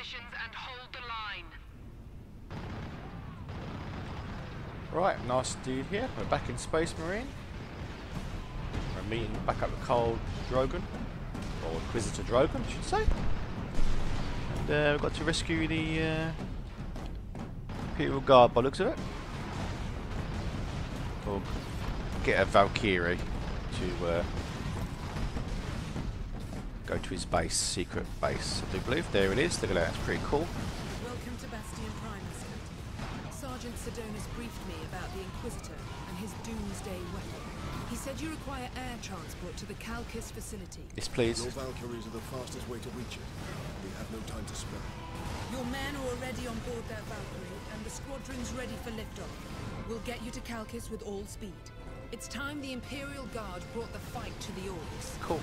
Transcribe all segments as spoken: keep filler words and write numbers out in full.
positions and hold the line. Right, nice dude here. We're back in Space Marine. We're meeting back up with Khal Drogon, or Inquisitor Drogon, I should say. And uh, we've got to rescue the uh, Imperial Guard by the looks of it. Or get a Valkyrie to uh, go to his base, secret base, I do believe. There it is. Look at that. It's pretty cool. Welcome to Bastion Primus. Sergeant Sidonus briefed me about the Inquisitor and his doomsday weapon. He said you require air transport to the Calcus facility. Yes, please. Your Valkyries are the fastest way to reach it. We have no time to spare. Your men are already on board that Valkyrie, and the squadron's ready for liftoff. We'll get you to Calcus with all speed. It's time the Imperial Guard brought the fight to the Orcs. Cool.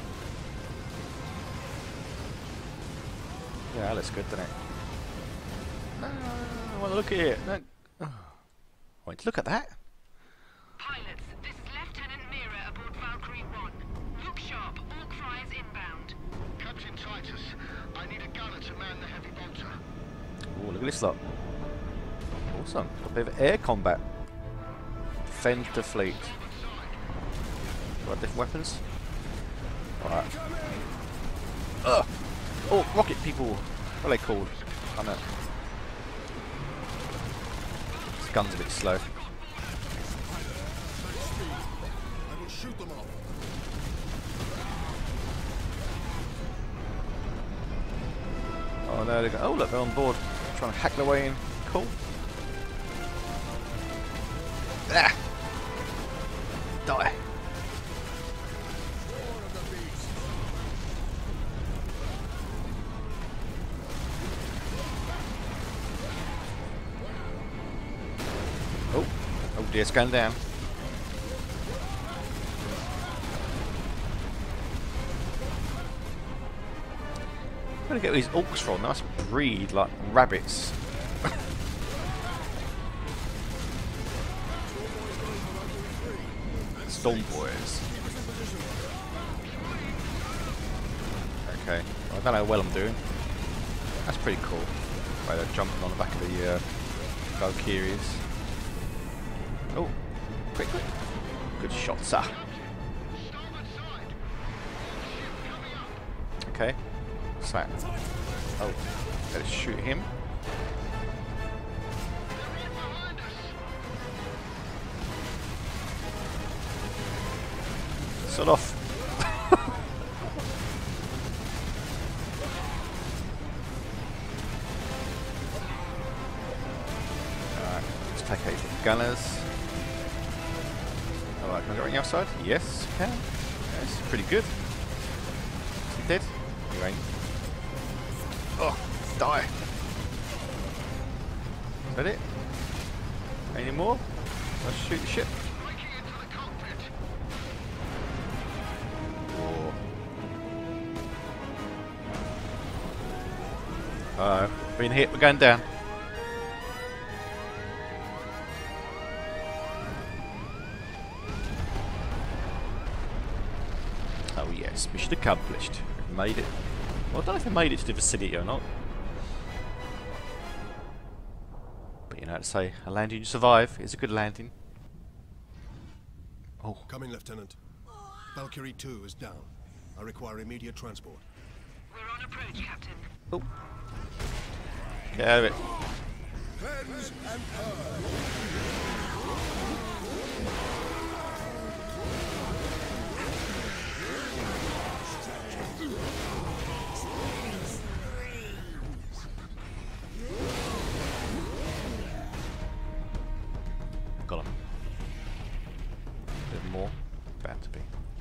Yeah, that looks good, doesn't it? No, I want to look at it. No. Oh. Wait, look at that. Pilots, this is Lieutenant Mira aboard Valkyrie one. Look sharp, Orc flyers inbound. Captain Titus, I need a gunner to man the heavy bolter. Oh, look at this lot. Awesome. Got a bit of air combat. Defend the fleet. Got different weapons. Alright. Ugh! Oh, rocket people! What are they called? I don't know. This gun's a bit slow. I will shoot them off. Oh no, they go. Oh look, they're on board. Trying to hack their way in. Cool. Ah! Die. Oh, oh dear, it's going down. Where do I get these orcs from? They must breed like rabbits. Storm boys. Okay, well, I don't know how well I'm doing. That's pretty cool. Right, they're jumping on the back of the uh, Valkyries. Oh, quick, quick. Good shot, sir. Okay. What's that? Oh, let's shoot him. Sod off. Alright, let's take out the gunners. Alright, can I go on the outside? Yes, you can. Yeah, this is pretty good. Is he dead? You ain't. Oh, die. Is that it? Any more? Let's shoot the ship. Uh, being hit, we're going down. Oh yes, mission accomplished. We've made it. Well, I don't know if we made it to the vicinity or not. But you know how to say, a landing you survive is a good landing. Oh. Coming, Lieutenant. Valkyrie two is down. I require immediate transport. We're on approach, Captain. Oh. Get out of it. Cleanse and purge. Got him. A bit more. Bound to be.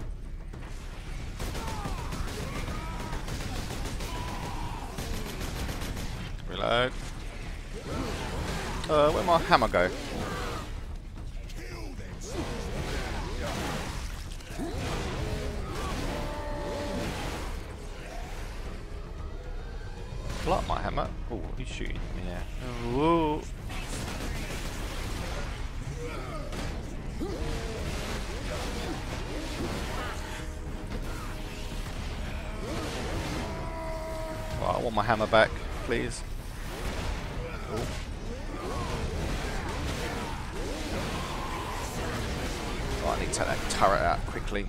Reload. Uh, where'd my hammer go? Block my hammer. Oh, he's shooting me now. Whoa. Right, I want my hammer back, please. Cool. Right, I need to take that turret out quickly.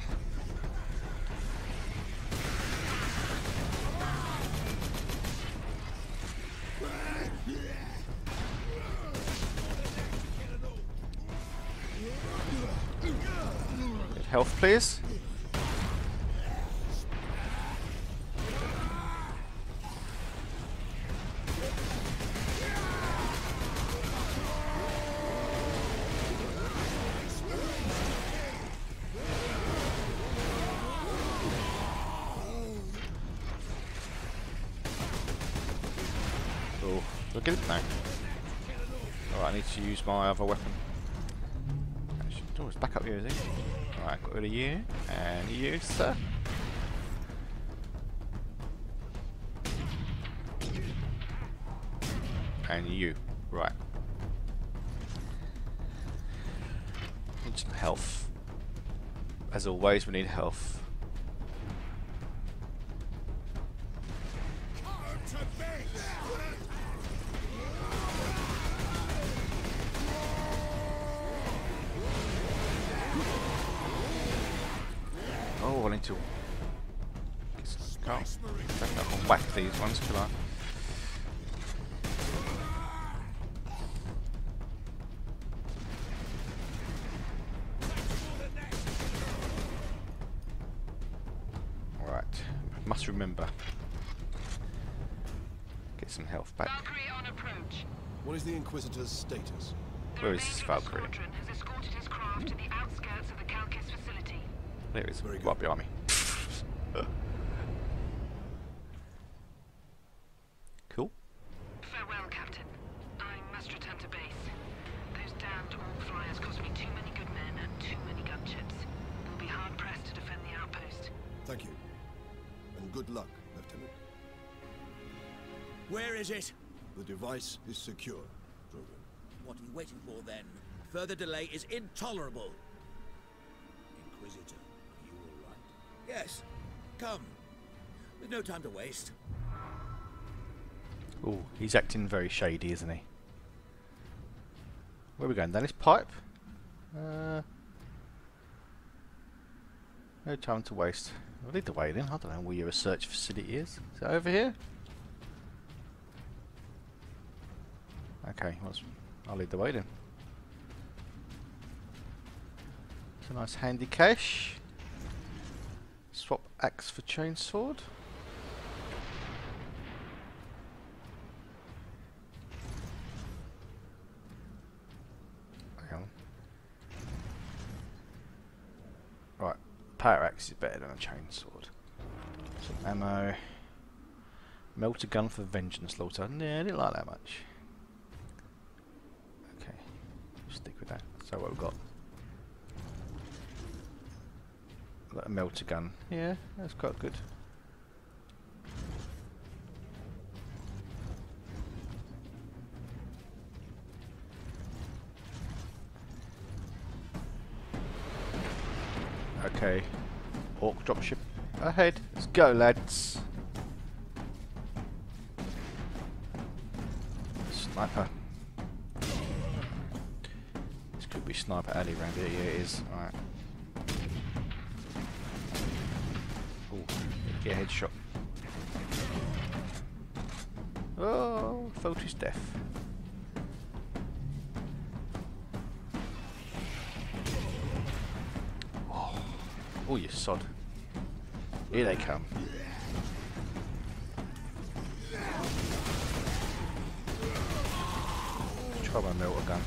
Good health, please. Oh, do I get it? No. Alright, I need to use my other weapon. Oh, it's back up here, is it? Alright, got rid of you. And you, sir. And you. Right. Need some health. As always, we need health. Oh, I need to. Oh, I can whack these ones, can I? Alright, must remember. Get some health back. Valkyrie on approach. What is the Inquisitor's status? The Where is this remainder of the Valkyrie? squadron has escorted his craft to the outskirts of the Calcis facility. There it is, Very good. right behind me. Cool. Farewell, Captain. I must return to base. Those damned Orc flyers cost me too many good men and too many gunships. We'll be hard pressed to defend the outpost. Thank you. And good luck, Lieutenant. Where is it? The device is secure, Drogon. What are we waiting for then? Further delay is intolerable. Inquisitor, are you all right? Yes. Come. There's no time to waste. Oh, he's acting very shady, isn't he? Where are we going? Down this pipe? Uh, no time to waste. I'll lead the way then. I don't know where your research facility is. Is it over here? Okay, well, I'll lead the way then. It's a nice handy cache. Swap axe for chainsword. Hang on. Right, power axe is better than a chainsword. Some ammo. Melter gun for vengeance slaughter. Nah, I didn't like that much. Okay, stick with that. So what we've got? Got a melter gun. Yeah, that's quite good. Okay, Orc dropship ahead. Let's go, lads. Sniper. This could be Sniper Alley around here. Yeah, it is. Alright. Oh, get a headshot. Oh, Photis death. Oh, oh, you sod. Here they come. Try my melter gun.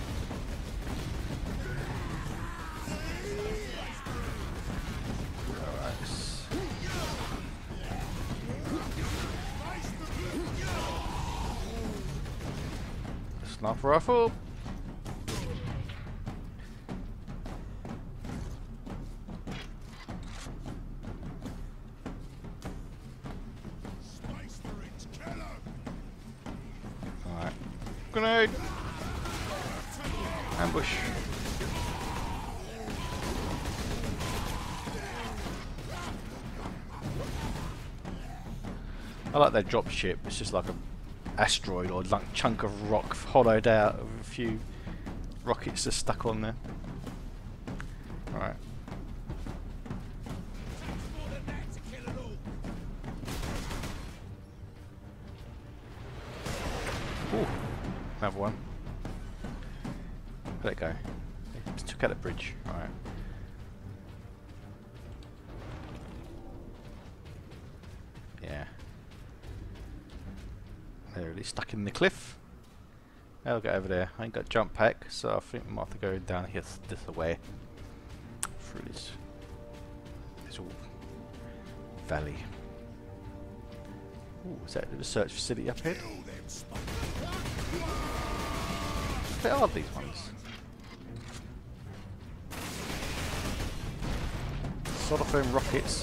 Sniper rifle. Alright. Grenade. Ambush. I like that drop ship. It's just like a asteroid or like chunk of rock hollowed out of a few rockets just stuck on there. Alright. Ooh, another one. Let it go. Just took out the bridge. Alright. Yeah. They're really stuck in the cliff. I'll get over there. I ain't got jump pack, so I think we might have to go down here this way. Through this little valley. Ooh, is that the research facility up here? What are these ones? Solarphone rockets.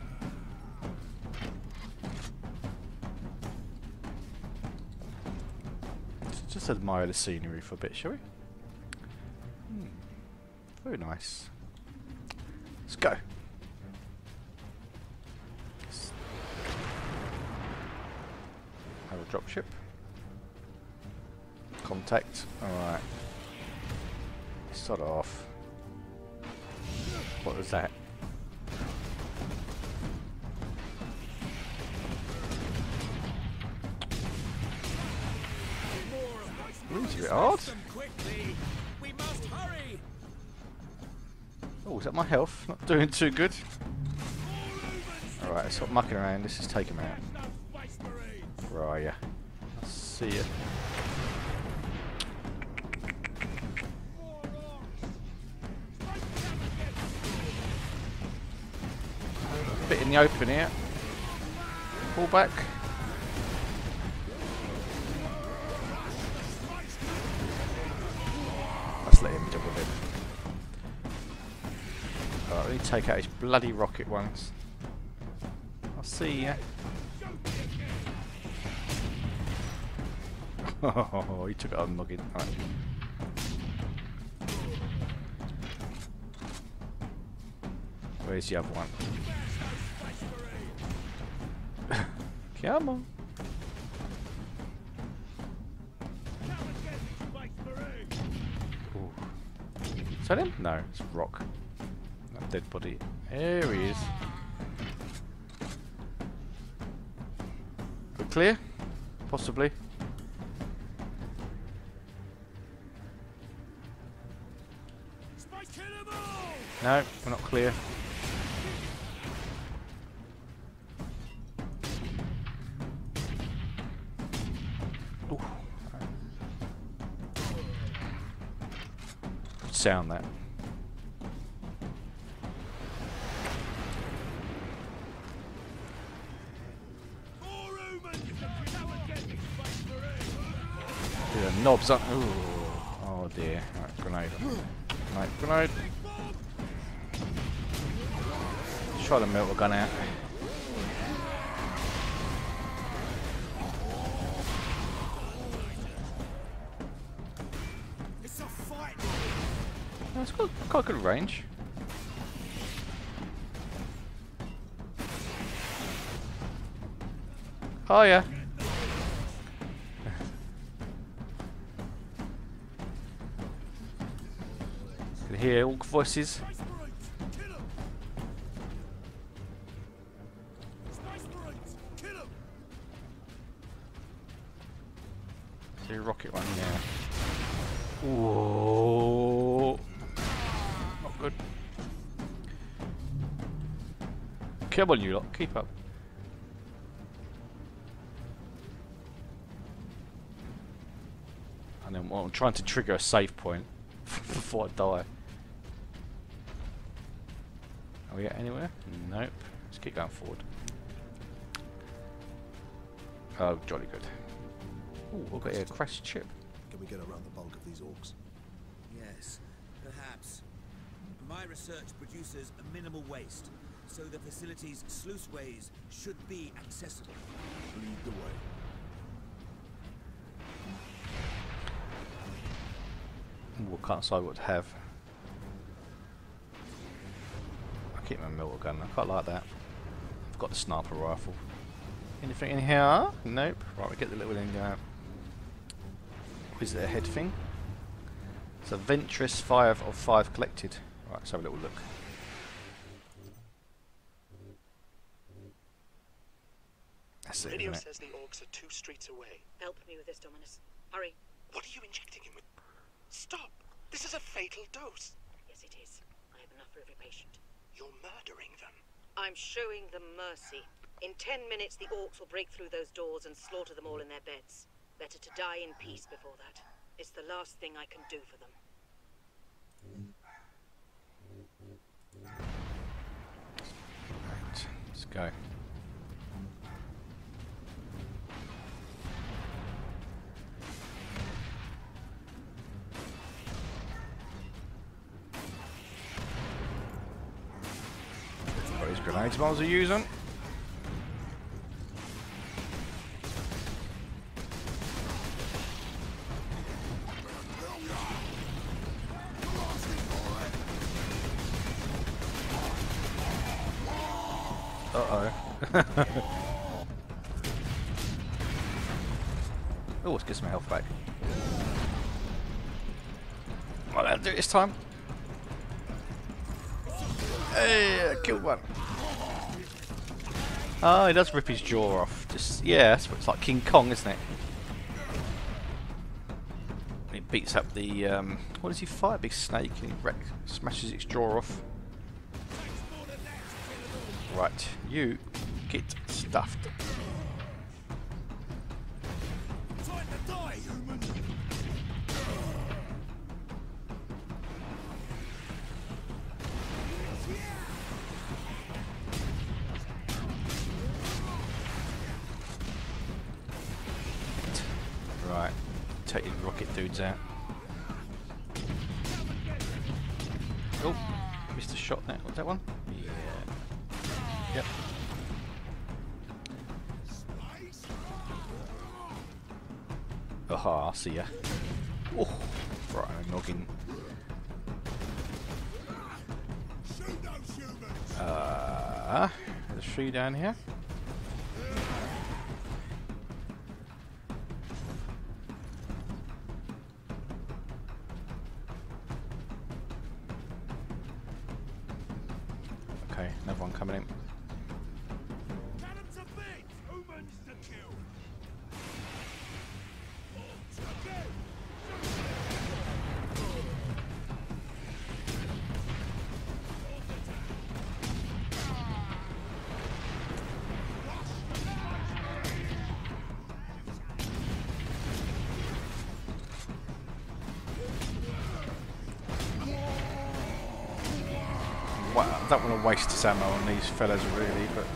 Let's just admire the scenery for a bit, shall we? Hmm. Very nice. Let's go. Let's have a dropship. Contact. Alright. Start off. What was that? Ooh, it's a bit hard. Oh, is that my health? Not doing too good. Alright, stop mucking around. Let's just take him out. Where are ya? See ya. Bit in the open here. Pull back. Let's let him deal with it. Alright, let me take out his bloody rocket ones. I'll see ya. Oh, he took it on noggin. Right. Where's the other one? Come on. Ooh. Is that him? No, it's rock. That dead body. There he is. We're clear? Possibly. No, we're not clear. Ooh. Sound that. Yeah, knobs up. Ooh. Oh dear. Right, grenade. Right, grenade. Try to melt a gun out. It's a fight. Oh, it's got quite good range. Oh yeah. Can hear all voices. See a rocket one, yeah. Whoa. Not good. Come on, you lot, keep up. And then well, I'm trying to trigger a save point before I die. Are we get anywhere? Nope. Let's keep going forward. Oh, jolly good. Ooh, we've got a crashed ship. Can we get around the bulk of these orcs? Yes, perhaps. My research produces a minimal waste, so the facility's sluiceways should be accessible. Lead the way. Ooh, I can't decide what to have. I keep my melter gun. I quite like that. I've got the sniper rifle. Anything in here? Nope. Right, we get the little uh, Inquisitor head thing. So Ventress, five of five collected. Right, let's have a little look. That's it, Radio isn't it? says the orcs are two streets away. Help me with this, Dominus. Hurry. What are you injecting him with? Stop! This is a fatal dose. Yes, it is. I have enough for every patient. You're murdering them. I'm showing them mercy. In ten minutes, the orcs will break through those doors and slaughter them all in their beds. Better to die in peace before that. It's the last thing I can do for them. Right, let's go. Got his grenades miles are using. Uh-oh. Oh, let's get some health back. Right, I'll do it this time. Hey, I killed one. Oh, he does rip his jaw off. Just yeah, that's what it's like King Kong, isn't it? He beats up the um, what does he fight? A big snake and he wreck, smashes its jaw off. Right, you get stuffed. Time to die, human! Right, take your rocket dudes out. Oh, missed a shot there. Was that one? Yeah. Yep. Aha, I see ya. Oh, right, I'm noggin. Uh, there's a tree down here. Okay, another one coming in. Well, I don't want to waste this ammo on these fellas really, but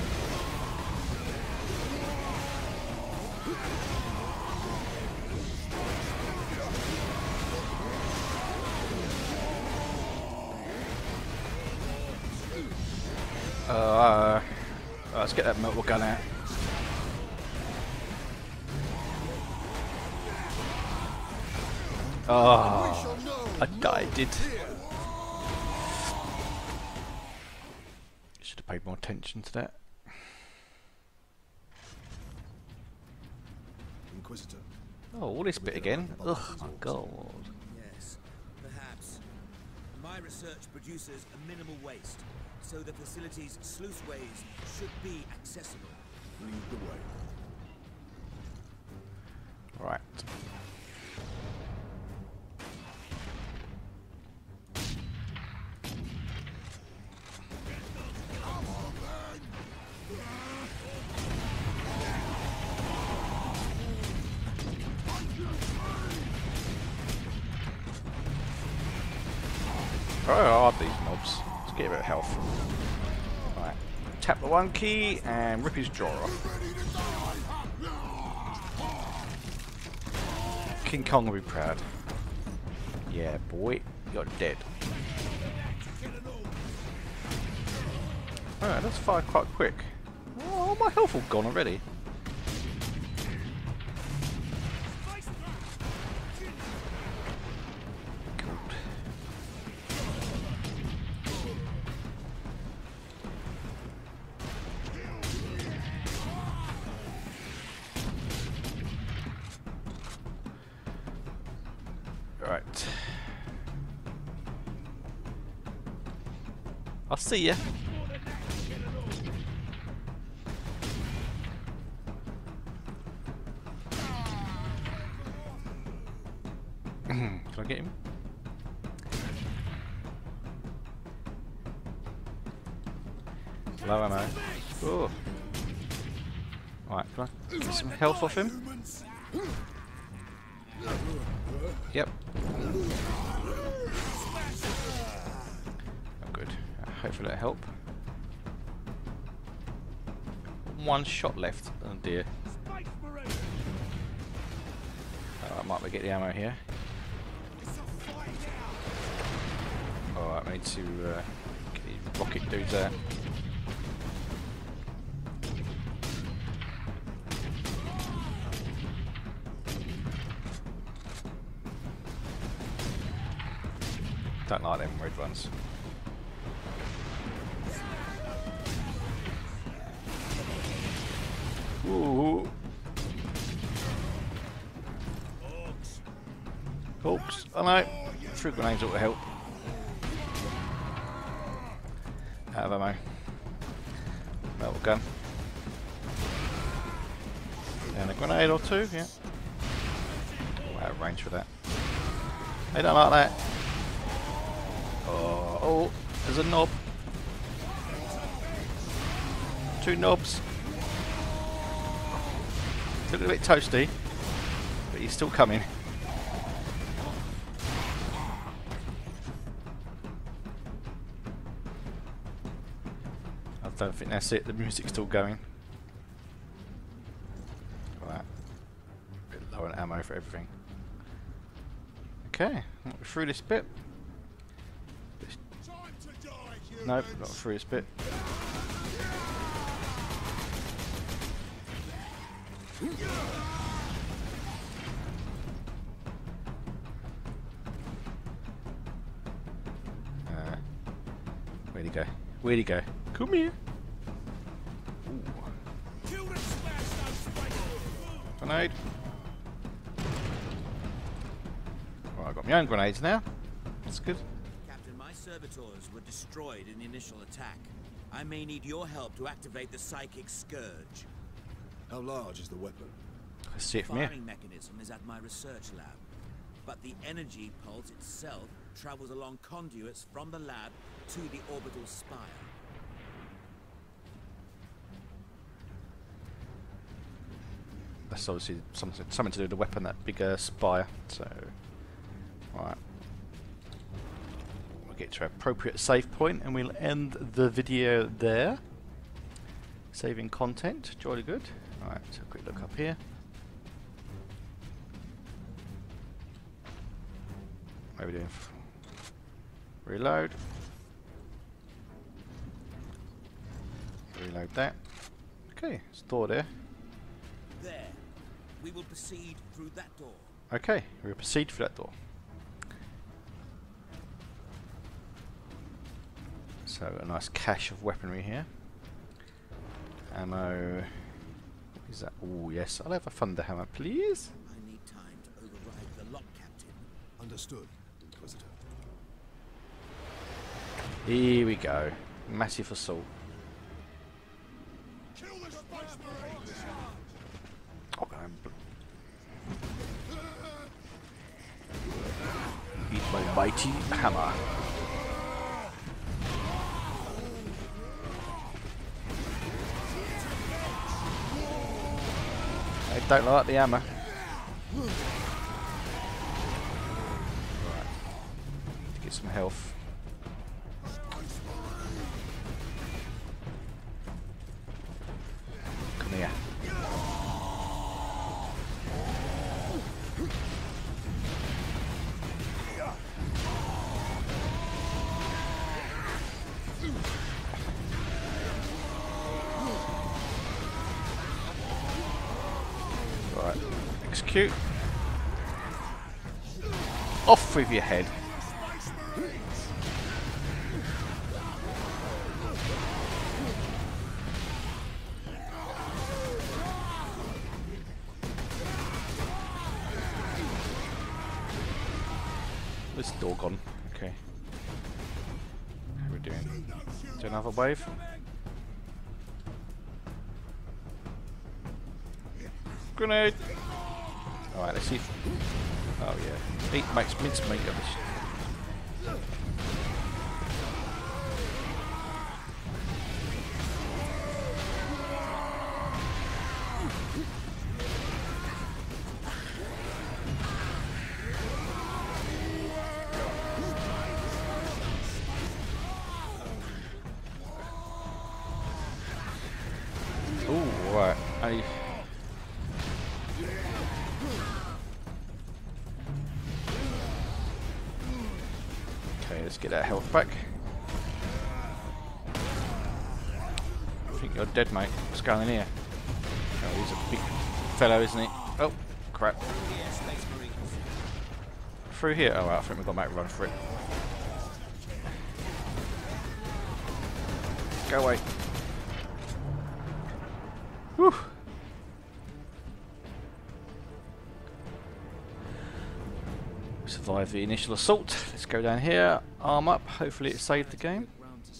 uh, uh, let's get that mortal gun out. Oh, I died, did. Should have paid more attention to that. Inquisitor. Oh, all this bit again. Ugh, my god. Yes, perhaps. My research produces a minimal waste, so the facility's sluiceways should be accessible. Lead the way. Right. Oh, hard these mobs. Let's get a bit of health. Right. Tap the one key and rip his jaw off. King Kong will be proud. Yeah, boy, you're dead. Alright, that's fired quite quick. Oh, my health all gone already. Right. I'll see ya. Can I get him? Low ammo. Oh. Right, can I get some health off him? Yep. Oh, good. Uh, hopefully that'll help. One shot left. Oh dear. Oh, I might be get the ammo here. Alright, I need to uh, get these rocket dudes out. Don't like them red ones. Ooh. Oops. Oh no. Through grenades ought to help. Out of ammo. Metal gun. And a grenade or two, yeah. Oh, out of range for that. They don't like that. Oh, oh, there's a knob. Two knobs. It's a little bit toasty, but he's still coming. I don't think that's it, the music's still going. Right. Bit low on ammo for everything. Okay, through this bit. Nope, not through this bit. Uh, where'd he go? Where'd he go? Come here. Ooh. Grenade. Well, I've got my own grenades now. That's good. Servitors were destroyed in the initial attack. I may need your help to activate the psychic scourge. How large is the weapon? Let's see it The from here. firing mechanism is at my research lab, but the energy pulse itself travels along conduits from the lab to the orbital spire. That's obviously something, something to do with the weapon, that bigger spire. So, right. Get to an appropriate save point and we'll end the video there. Saving content, jolly good. Alright, so a quick look up here. What are we doing? Reload. Reload that. Okay, it's a door there. There. We will proceed through that door. Okay, we'll proceed through that door. So a nice cache of weaponry here. Ammo. What is that? Oh yes, I'll have a thunder hammer, please. I need time to override the lock, Captain. Understood, Inquisitor. Here we go. Massive assault. Kill the Space Marines! Oh, I'm beat my mighty hammer. I don't like the hammer. Right. Need to get some health. Come here. Right, execute. Off with your head. This door gone. Okay. How are we doing? Do another wave? Grenade! Alright, let's see if... Oh yeah. Eat makes mince meat of this. Ooh, right. I... Okay, let's get that health back. I think you're dead, mate. What's going on here? Oh, he's a big fellow, isn't he? Oh, crap. Through here? Oh, right, I think we've got to make a run for it. Go away. Whew. Survive the initial assault. Let's go down here. Arm up. Hopefully it saved the game.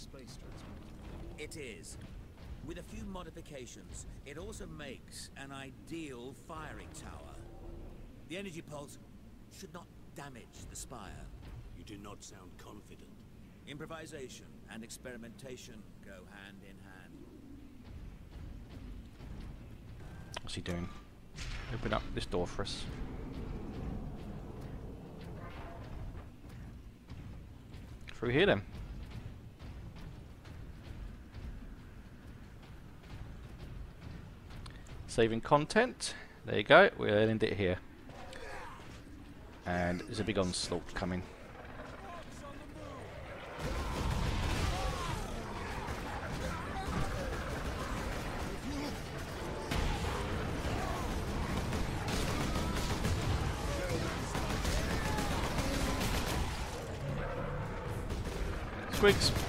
It is. With a few modifications, it also makes an ideal firing tower. The energy pulse should not damage the spire. You do not sound confident. Improvisation and experimentation go hand in hand. What's he doing? Open up this door for us. Through here then. Saving content. There you go. We'll end it here. And there's a big onslaught coming. Squigs.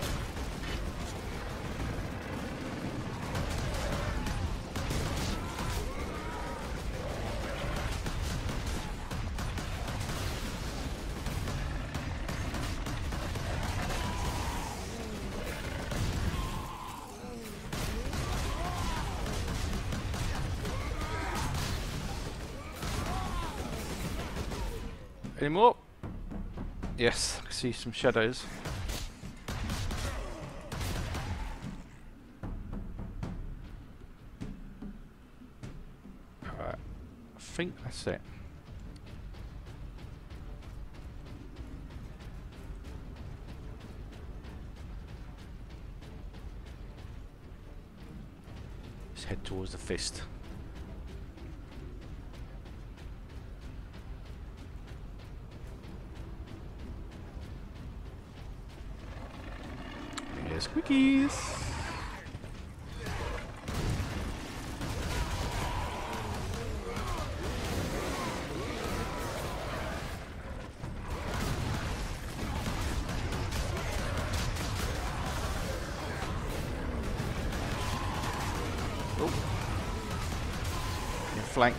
Any more? Yes, I can see some shadows. Alright, I think that's it. Let's head towards the fist. Quickies. Oh. You're flanked.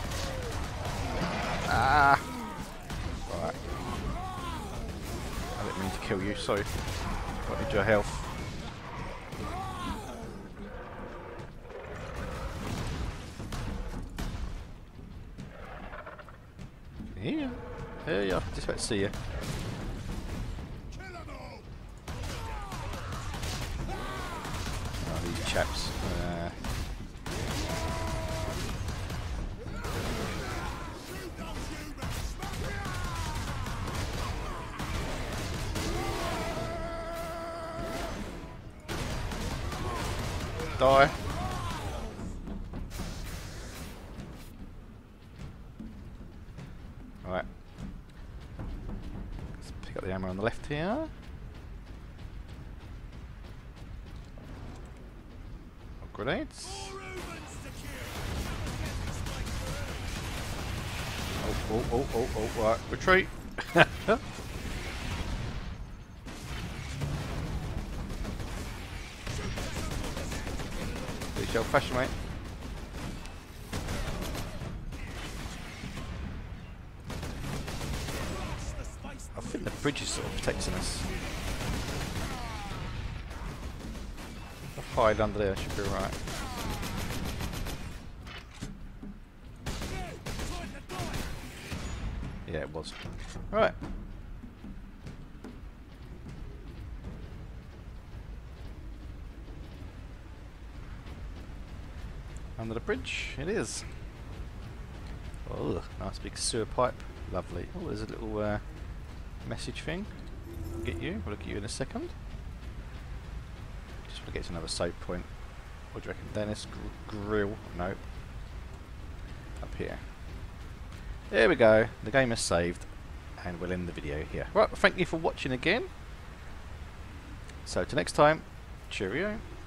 Ah. Right. I didn't mean to kill you, sorry. Got into your health. Here, here you are. Just about to see you. Oh, these chaps. Uh, die. Alright. Let's pick up the ammo on the left here. Oh, grenades. Oh, oh, oh, oh, oh, right. Retreat. Pretty old fashioned, mate. think the bridge is sort of protecting us. I'll hide under there, should be right. Yeah, it was. Right. Under the bridge, it is. Oh, nice big sewer pipe. Lovely. Oh, there's a little uh, message thing. Get you. We'll look at you in a second. Just want to get to another save point. What do you reckon, Dennis? Gr grill? Nope. Up here. There we go. The game is saved, and we'll end the video here. Right. Thank you for watching again. So, till next time. Cheerio.